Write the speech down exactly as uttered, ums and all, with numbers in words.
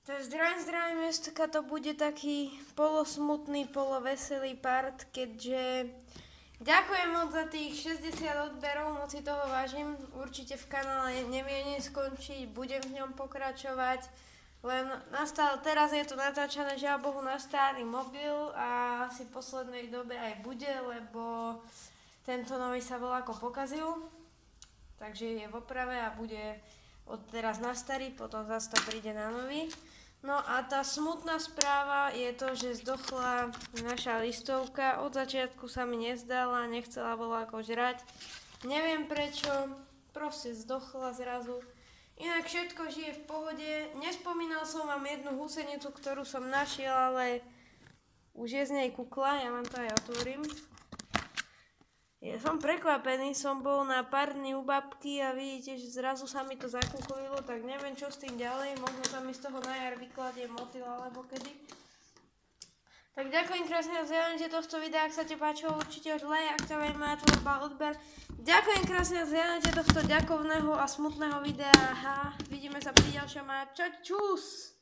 Takže zdravím, zdravím, dneska to bude taký polosmutný, poloveselý part, keďže ďakujem moc za tých šesťdesiat odberov, moc si toho vážim, určite v kanále nemieni skončiť, budem v ňom pokračovať, len nastal, teraz je to natáčané, žiaľ Bohu, na starý mobil a asi v poslednej dobe aj bude, lebo tento nový sa voľako pokazil, takže je v oprave a bude od teraz na starý, potom zase to príde na nový. No a tá smutná správa je to, že zdochla naša listovka. Od začiatku sa mi nezdala, nechcela voľako žrať. Neviem prečo, proste zdochla zrazu. Inak všetko žije v pohode. Nespomínal som vám jednu húsenicu, ktorú som našiel, ale už je z nej kukla, ja vám to aj otvorím. Ja som prekvapený, som bol na pár dní u babky a vidíte, že zrazu sa mi to zakuklilo, tak neviem čo s tým ďalej, možno sa mi z toho na jar vykladie motyl alebo kedy. Tak ďakujem krásne za zhľadnutie tohto videa, ak sa ti páčilo, určite už like, ak ťa aj má tvorba odber. Ďakujem krásne za zhľadnutie tohto ďakovného a smutného videa, aha, vidíme sa pri ďalšom a čau, čus!